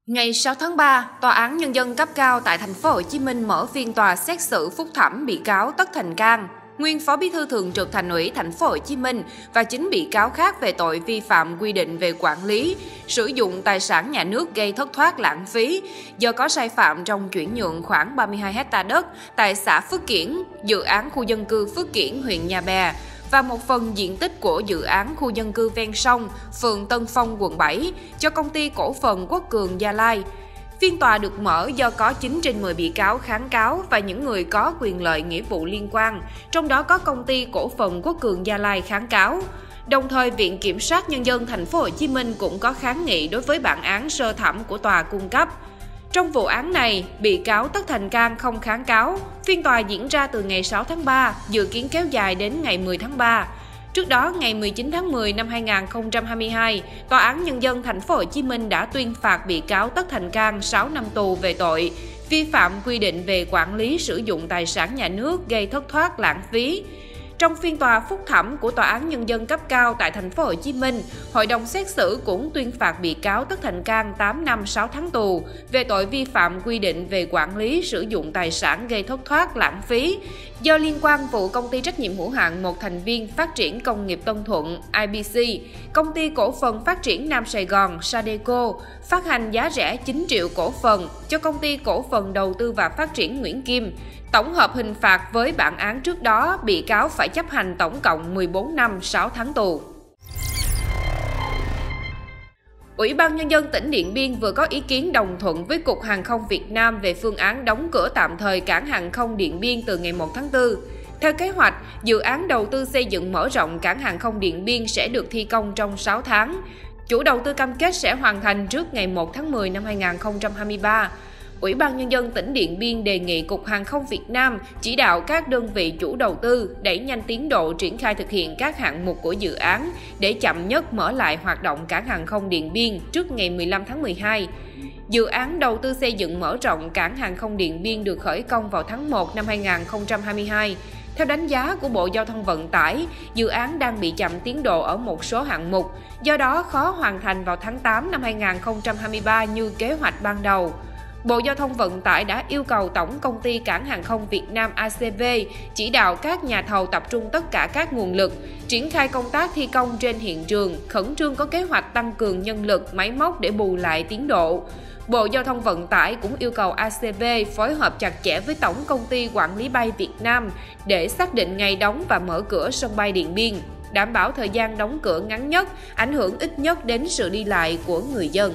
Ngày 6 tháng 3, Tòa án Nhân dân cấp cao tại thành phố Hồ Chí Minh mở phiên tòa xét xử phúc thẩm bị cáo Tất Thành Cang, nguyên Phó Bí thư Thường trực Thành ủy thành phố Hồ Chí Minh và 9 bị cáo khác về tội vi phạm quy định về quản lý, sử dụng tài sản nhà nước gây thất thoát lãng phí do có sai phạm trong chuyển nhượng khoảng 32 ha đất tại xã Phước Kiển, dự án khu dân cư Phước Kiển, huyện Nhà Bè và một phần diện tích của dự án khu dân cư ven sông, phường Tân Phong, quận 7 cho công ty cổ phần Quốc Cường Gia Lai. Phiên tòa được mở do có 9 trên 10 bị cáo kháng cáo và những người có quyền lợi nghĩa vụ liên quan, trong đó có công ty cổ phần Quốc Cường Gia Lai kháng cáo. Đồng thời, Viện Kiểm sát Nhân dân thành phố Hồ Chí Minh cũng có kháng nghị đối với bản án sơ thẩm của tòa cung cấp. Trong vụ án này, bị cáo Tất Thành Cang không kháng cáo. Phiên tòa diễn ra từ ngày 6 tháng 3, dự kiến kéo dài đến ngày 10 tháng 3. Trước đó, ngày 19 tháng 10 năm 2022, Tòa án Nhân dân thành phố Hồ Chí Minh đã tuyên phạt bị cáo Tất Thành Cang 6 năm tù về tội vi phạm quy định về quản lý sử dụng tài sản nhà nước gây thất thoát lãng phí. Trong phiên tòa phúc thẩm của Tòa án Nhân dân cấp cao tại thành phố Hồ Chí Minh, Hội đồng xét xử cũng tuyên phạt bị cáo Tất Thành Cang 8 năm 6 tháng tù về tội vi phạm quy định về quản lý sử dụng tài sản gây thất thoát lãng phí do liên quan vụ công ty trách nhiệm hữu hạn một thành viên phát triển công nghiệp Tân Thuận IBC, công ty cổ phần phát triển Nam Sài Gòn Sadeco phát hành giá rẻ 9 triệu cổ phần cho công ty cổ phần đầu tư và phát triển Nguyễn Kim. Tổng hợp hình phạt với bản án trước đó, bị cáo phải chấp hành tổng cộng 14 năm 6 tháng tù. Ủy ban Nhân dân tỉnh Điện Biên vừa có ý kiến đồng thuận với Cục Hàng không Việt Nam về phương án đóng cửa tạm thời cảng hàng không Điện Biên từ ngày 1 tháng 4. Theo kế hoạch, dự án đầu tư xây dựng mở rộng cảng hàng không Điện Biên sẽ được thi công trong 6 tháng. Chủ đầu tư cam kết sẽ hoàn thành trước ngày 1 tháng 10 năm 2023. Ủy ban Nhân dân tỉnh Điện Biên đề nghị Cục Hàng không Việt Nam chỉ đạo các đơn vị chủ đầu tư đẩy nhanh tiến độ triển khai thực hiện các hạng mục của dự án để chậm nhất mở lại hoạt động cảng hàng không Điện Biên trước ngày 15 tháng 12. Dự án đầu tư xây dựng mở rộng cảng hàng không Điện Biên được khởi công vào tháng 1 năm 2022. Theo đánh giá của Bộ Giao thông Vận tải, dự án đang bị chậm tiến độ ở một số hạng mục, do đó khó hoàn thành vào tháng 8 năm 2023 như kế hoạch ban đầu. Bộ Giao thông Vận tải đã yêu cầu Tổng Công ty Cảng hàng không Việt Nam ACV chỉ đạo các nhà thầu tập trung tất cả các nguồn lực, triển khai công tác thi công trên hiện trường, khẩn trương có kế hoạch tăng cường nhân lực, máy móc để bù lại tiến độ. Bộ Giao thông Vận tải cũng yêu cầu ACV phối hợp chặt chẽ với Tổng Công ty Quản lý bay Việt Nam để xác định ngày đóng và mở cửa sân bay Điện Biên, đảm bảo thời gian đóng cửa ngắn nhất, ảnh hưởng ít nhất đến sự đi lại của người dân.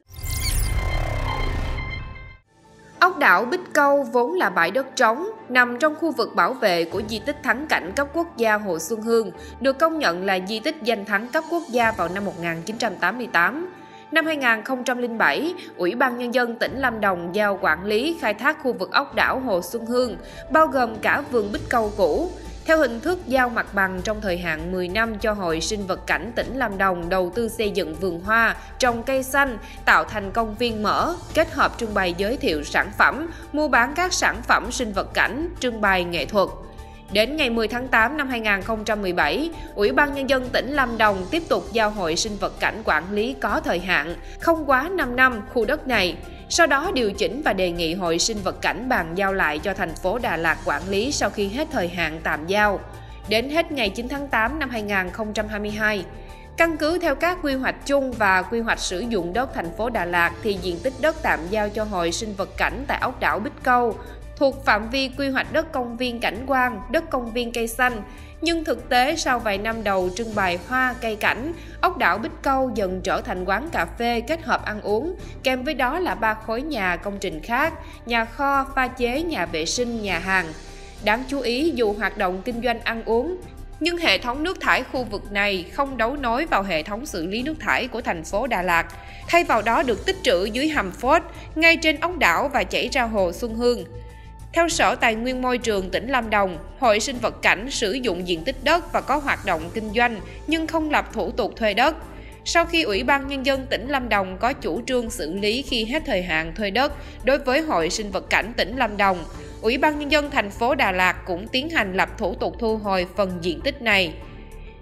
Ốc đảo Bích Câu vốn là bãi đất trống, nằm trong khu vực bảo vệ của di tích thắng cảnh cấp quốc gia Hồ Xuân Hương, được công nhận là di tích danh thắng cấp quốc gia vào năm 1988. Năm 2007, Ủy ban Nhân dân tỉnh Lâm Đồng giao quản lý khai thác khu vực ốc đảo Hồ Xuân Hương, bao gồm cả vườn Bích Câu cũ, theo hình thức giao mặt bằng trong thời hạn 10 năm cho Hội Sinh vật cảnh tỉnh Lâm Đồng đầu tư xây dựng vườn hoa, trồng cây xanh, tạo thành công viên mở, kết hợp trưng bày giới thiệu sản phẩm, mua bán các sản phẩm sinh vật cảnh, trưng bày nghệ thuật. Đến ngày 10 tháng 8 năm 2017, Ủy ban Nhân dân tỉnh Lâm Đồng tiếp tục giao Hội Sinh vật cảnh quản lý có thời hạn, không quá 5 năm khu đất này. Sau đó điều chỉnh và đề nghị Hội Sinh vật cảnh bàn giao lại cho thành phố Đà Lạt quản lý sau khi hết thời hạn tạm giao. Đến hết ngày 9 tháng 8 năm 2022, căn cứ theo các quy hoạch chung và quy hoạch sử dụng đất thành phố Đà Lạt thì diện tích đất tạm giao cho Hội Sinh vật cảnh tại ốc đảo Bích Câu thuộc phạm vi quy hoạch đất công viên cảnh quan, đất công viên cây xanh. Nhưng thực tế sau vài năm đầu trưng bày hoa cây cảnh, ốc đảo Bích Câu dần trở thành quán cà phê kết hợp ăn uống, kèm với đó là 3 khối nhà công trình khác, nhà kho, pha chế, nhà vệ sinh, nhà hàng. Đáng chú ý, dù hoạt động kinh doanh ăn uống, nhưng hệ thống nước thải khu vực này không đấu nối vào hệ thống xử lý nước thải của thành phố Đà Lạt. Thay vào đó được tích trữ dưới hầm phốt, ngay trên ốc đảo và chảy ra Hồ Xuân Hương. Theo Sở Tài nguyên Môi trường tỉnh Lâm Đồng, Hội Sinh vật cảnh sử dụng diện tích đất và có hoạt động kinh doanh nhưng không lập thủ tục thuê đất. Sau khi Ủy ban Nhân dân tỉnh Lâm Đồng có chủ trương xử lý khi hết thời hạn thuê đất đối với Hội Sinh vật cảnh tỉnh Lâm Đồng, Ủy ban Nhân dân thành phố Đà Lạt cũng tiến hành lập thủ tục thu hồi phần diện tích này.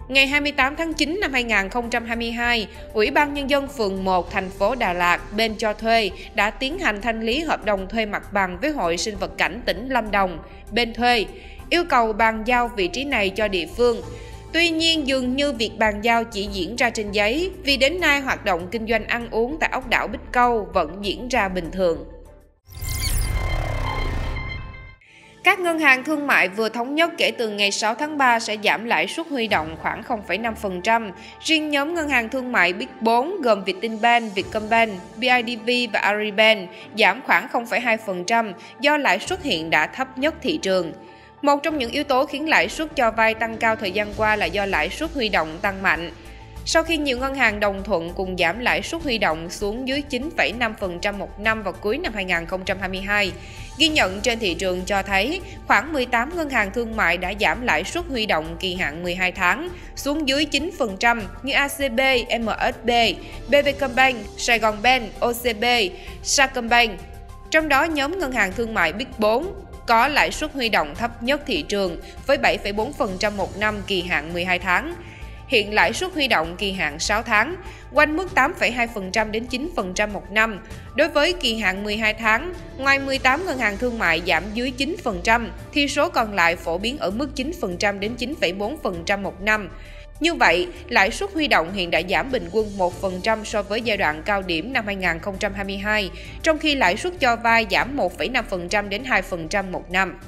Ngày 28 tháng 9 năm 2022, Ủy ban Nhân dân phường 1 thành phố Đà Lạt, bên cho thuê, đã tiến hành thanh lý hợp đồng thuê mặt bằng với Hội Sinh vật cảnh tỉnh Lâm Đồng, bên thuê, yêu cầu bàn giao vị trí này cho địa phương. Tuy nhiên, dường như việc bàn giao chỉ diễn ra trên giấy, vì đến nay hoạt động kinh doanh ăn uống tại ốc đảo Bích Câu vẫn diễn ra bình thường. Các ngân hàng thương mại vừa thống nhất kể từ ngày 6 tháng 3 sẽ giảm lãi suất huy động khoảng 0,5%. Riêng nhóm ngân hàng thương mại Big 4 gồm Vietinbank, Vietcombank, BIDV và Agribank giảm khoảng 0,2% do lãi suất hiện đã thấp nhất thị trường. Một trong những yếu tố khiến lãi suất cho vay tăng cao thời gian qua là do lãi suất huy động tăng mạnh. Sau khi nhiều ngân hàng đồng thuận cùng giảm lãi suất huy động xuống dưới 9,5% một năm vào cuối năm 2022, ghi nhận trên thị trường cho thấy khoảng 18 ngân hàng thương mại đã giảm lãi suất huy động kỳ hạn 12 tháng xuống dưới 9% như ACB, MSB, BVcombank, Saigonbank, OCB, Sacombank. Trong đó, nhóm ngân hàng thương mại Big 4 có lãi suất huy động thấp nhất thị trường với 7,4% một năm kỳ hạn 12 tháng. Hiện lãi suất huy động kỳ hạn 6 tháng quanh mức 8,2% đến 9% một năm. Đối với kỳ hạn 12 tháng, ngoài 18 ngân hàng thương mại giảm dưới 9%, thì số còn lại phổ biến ở mức 9% đến 9,4% một năm. Như vậy, lãi suất huy động hiện đã giảm bình quân 1% so với giai đoạn cao điểm năm 2022, trong khi lãi suất cho vay giảm 1,5% đến 2% một năm.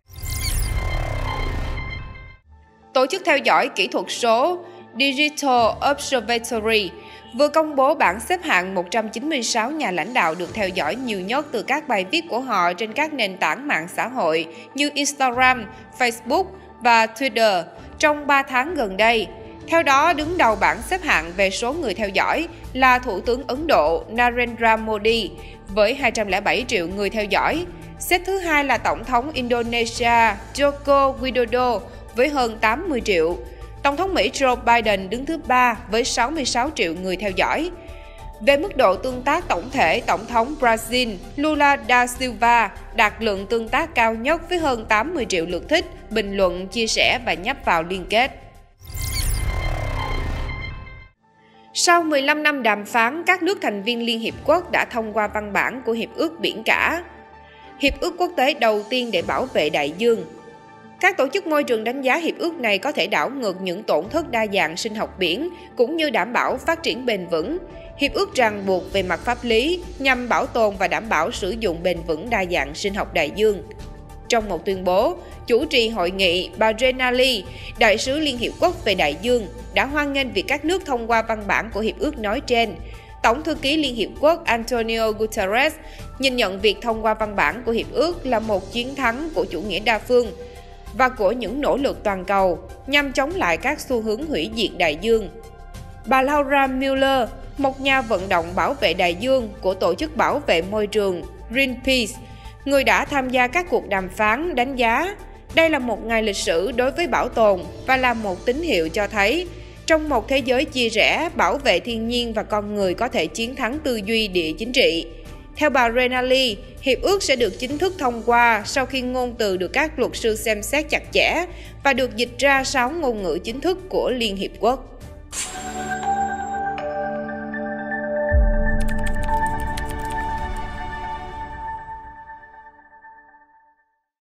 Tổ chức theo dõi kỹ thuật số Digital Observatory vừa công bố bảng xếp hạng 196 nhà lãnh đạo được theo dõi nhiều nhất từ các bài viết của họ trên các nền tảng mạng xã hội như Instagram, Facebook và Twitter trong 3 tháng gần đây. Theo đó, đứng đầu bảng xếp hạng về số người theo dõi là Thủ tướng Ấn Độ Narendra Modi với 207 triệu người theo dõi. Xếp thứ hai là Tổng thống Indonesia Joko Widodo với hơn 80 triệu. Tổng thống Mỹ Joe Biden đứng thứ 3 với 66 triệu người theo dõi. Về mức độ tương tác tổng thể, Tổng thống Brazil Lula da Silva đạt lượng tương tác cao nhất với hơn 80 triệu lượt thích, bình luận, chia sẻ và nhấp vào liên kết. Sau 15 năm đàm phán, các nước thành viên Liên Hiệp Quốc đã thông qua văn bản của Hiệp ước Biển Cả, hiệp ước quốc tế đầu tiên để bảo vệ đại dương. Các tổ chức môi trường đánh giá hiệp ước này có thể đảo ngược những tổn thất đa dạng sinh học biển, cũng như đảm bảo phát triển bền vững. Hiệp ước ràng buộc về mặt pháp lý nhằm bảo tồn và đảm bảo sử dụng bền vững đa dạng sinh học đại dương. Trong một tuyên bố, chủ trì hội nghị, bà Renali, đại sứ Liên Hiệp Quốc về đại dương, đã hoan nghênh việc các nước thông qua văn bản của hiệp ước nói trên. Tổng thư ký Liên Hiệp Quốc Antonio Guterres nhìn nhận việc thông qua văn bản của hiệp ước là một chiến thắng của chủ nghĩa đa phương và của những nỗ lực toàn cầu nhằm chống lại các xu hướng hủy diệt đại dương. Bà Laura Mueller, một nhà vận động bảo vệ đại dương của Tổ chức Bảo vệ Môi trường Greenpeace, người đã tham gia các cuộc đàm phán, đánh giá đây là một ngày lịch sử đối với bảo tồn và là một tín hiệu cho thấy trong một thế giới chia rẽ, bảo vệ thiên nhiên và con người có thể chiến thắng tư duy địa chính trị. Theo bà Renali, hiệp ước sẽ được chính thức thông qua sau khi ngôn từ được các luật sư xem xét chặt chẽ và được dịch ra 6 ngôn ngữ chính thức của Liên Hiệp Quốc.